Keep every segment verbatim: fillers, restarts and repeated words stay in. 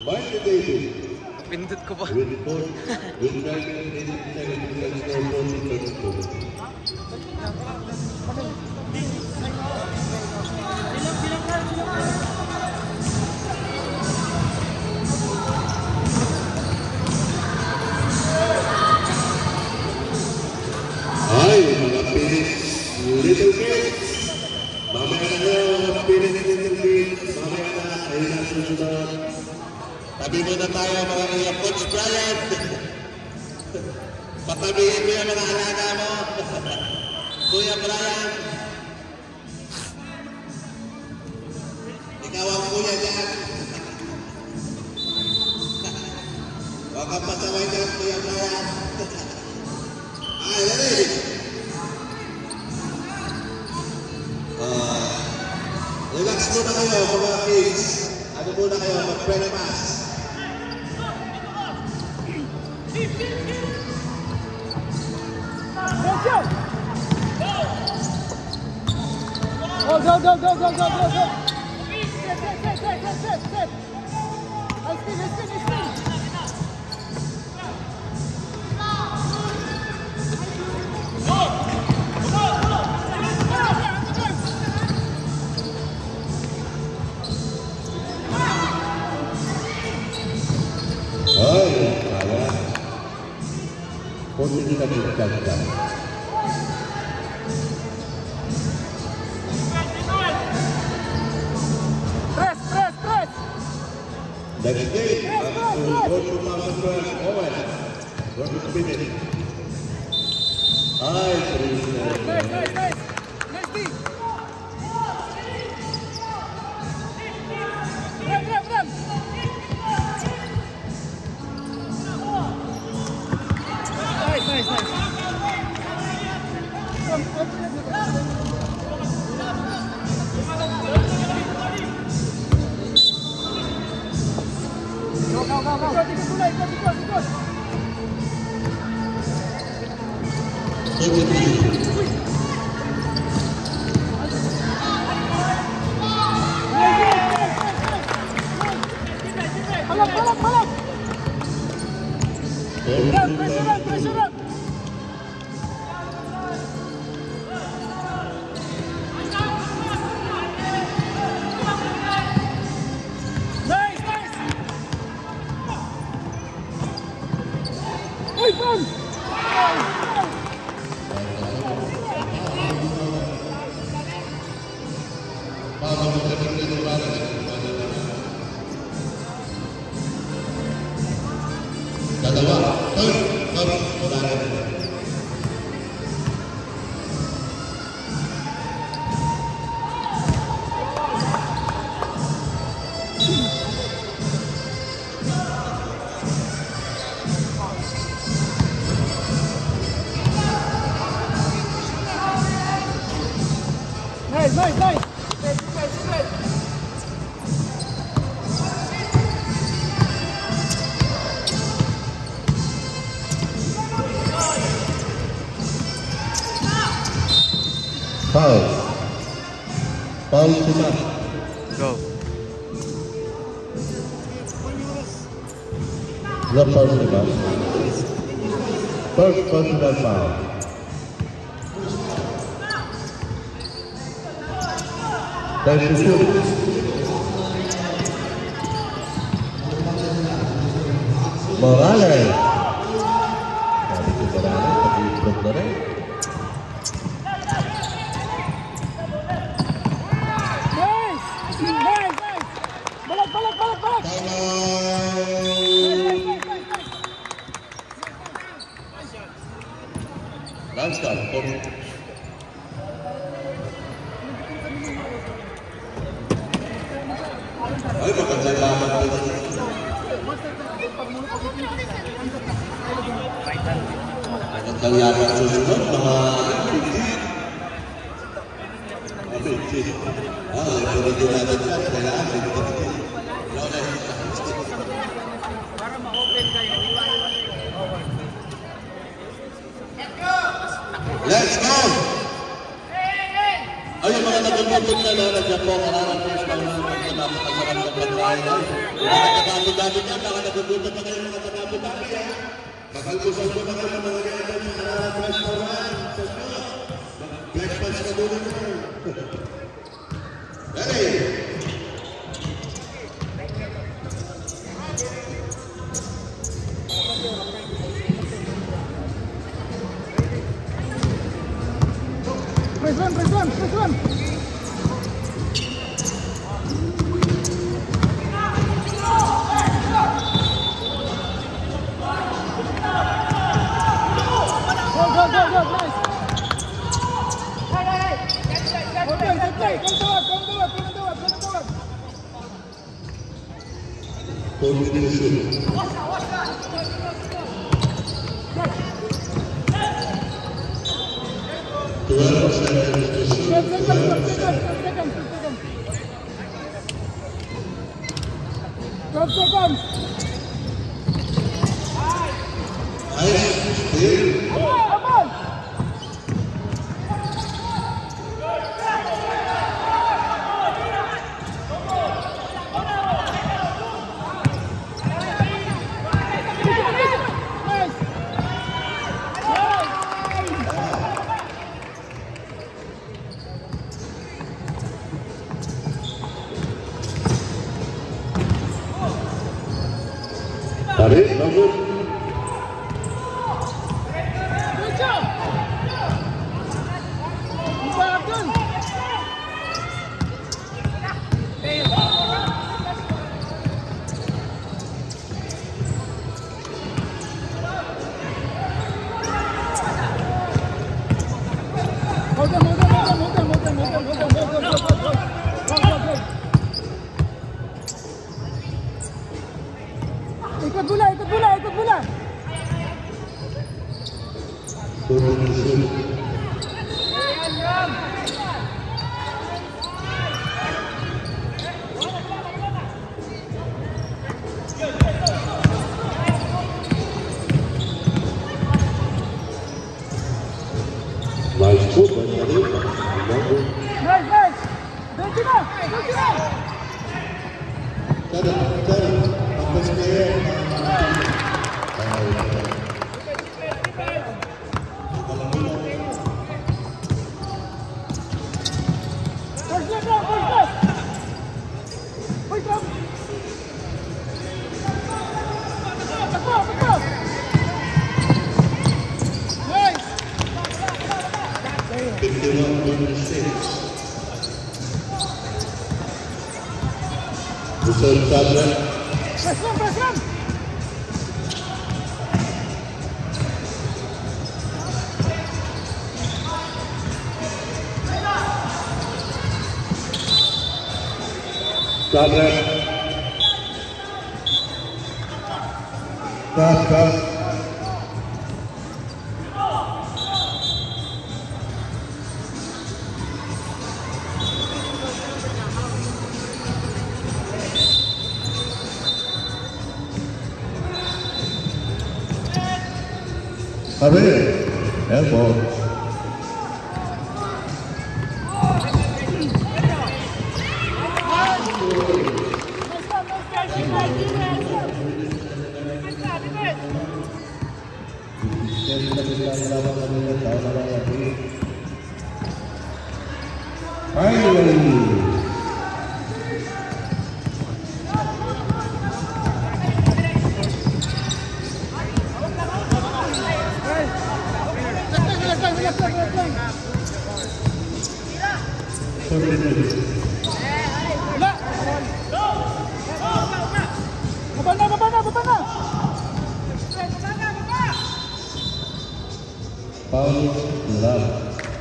Pindot ko ba? Ay, mga pinis, little bit. Mamaya na na, mga pinis, little bit. Mamaya na, ayun ang susunod. Tabi mo na tayo, mga mga Coach Brian. Patabihin mo yung mga alaga mo. Kuya Brian. Ikaw ang kuya dyan. Huwag kang pasaway dyan, Kuya Brian. Ay, dali. Uh, relax muna kayo, mga kids. Ano muna kayo, mag-breakfast. Go, go, go, go, go, go, go, go. Set, set, set, set, set, set, set. Let's spin, let's spin, let's spin. Ay, kaya. Kunti kita dikatakan. Press, press, press. Next game, go to Master Press, Owen. Go to spin it. Ay, Nice, nice, nice. Nice D. Run, run, run. Nice, nice, nice. Come, open it. Go, go, go, go. Go, go, go, go, go, go. Balak, balak, balak. Run, pressure up, pressure up. Nice, nice. Oi, fun. Dalawa, third, third, modal. Nice, nice, nice. Straight, straight, straight. Foul. Foul sudah. Go. Belum foul sudah. First foul sudah foul. Dan shoot. Morales. Dari kita Morales tapi belum Morales. Lastshot. Ay, magandang laban po. Magandang laban susunod, mga Abinci. Ah, ito rin natin yan. Kailangan dito dito. Para ma-open kayo. Let's go! Ay, yung mga nagulupin na na, nagyapo, kararan po sa mga napakasarap na pagkain. Nakakabagod-agod yan, baka nagugutom pa kayo mga taga-Butami ha. Bakal po sa mga mga mga ganyan sa harap restaurant sa inyo. Breakfast na muna nyo. Ready? Press one, press one, press one. Go, go, go, go, nice. Okay, good play. Come forward, come forward, come forward, come forward. Combination. twelve seconds to shoot. Twelve seconds, twelve seconds, twelve seconds, twelve seconds. Twelve seconds. Nice. Still. Come on, come on. Nice. Tarik, bagus. Good job. Umpan Abdul. Hold on, hold on, hold on, hold on, hold on, hold on, hold on, hold on, hold on, hold on, hold on. Ikut bola, ikut bola, ikut bola. Combination. Nice foot, Bang Arif. Bagus. Nice, nice. Bentina, Bentina. Kada, kada. Apa sekaya? First leg up, first leg. First up. Tepat, tepat. Nice. fifty-one twenty-six. Besar tabrak. Press one, press one. Tabrak. Kas, kas. Habis. Elbow. Finally. Kemana, kemana, kemana? Paul Love.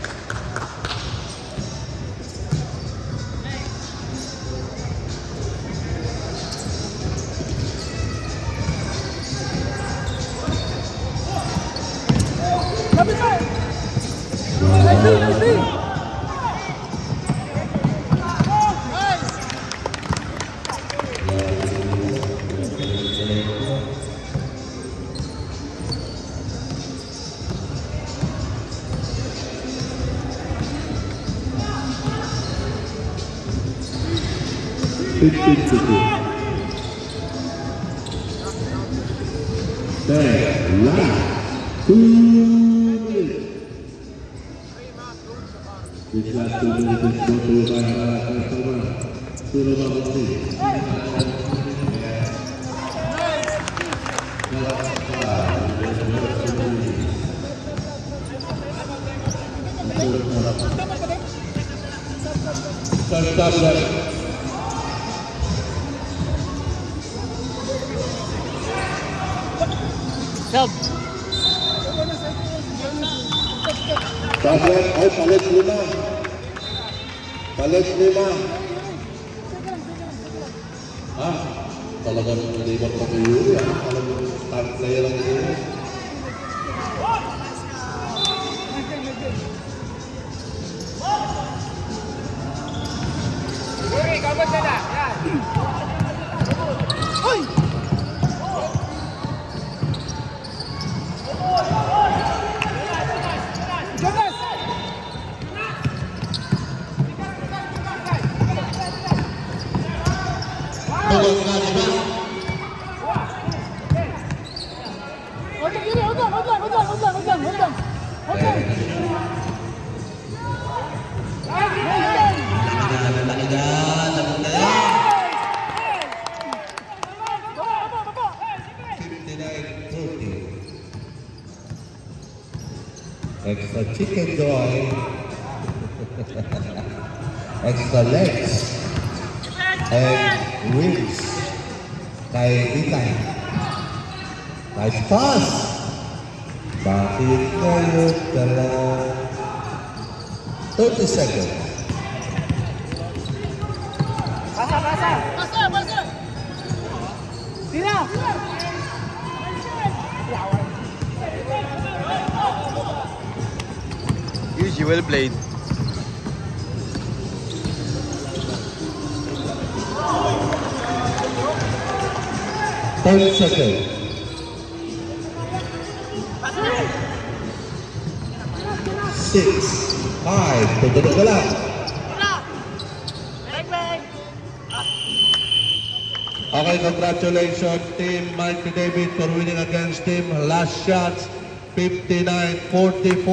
Tapi baik. Nice, nice. fifty-two. ten, last two minutes. This last two minutes is brought to you by our customer, Surabaya Mukti. Stop, stop, stop. Sub. Stop, ay, palit lima. Palit lima. Ha? Talagang hindi magpapayuri, ha? Talagang start player lang ito. Uy! Jonas! Tunggu na, di ba? Otak kiri, otak, otak, otak, otak, otak, otak. Otak. Extra chicken joy. Extra legs. And wings. Kay Itay. Nice pass. Bakit kayo dala? thirty seconds. Pasa, pasa. Pasa, pasa. Tira. Easy, well played. ten seconds. Six, five, tututok ka lang. Okay, congratulations Team Marty David for winning against Team Lastshot fifty-nine forty-four.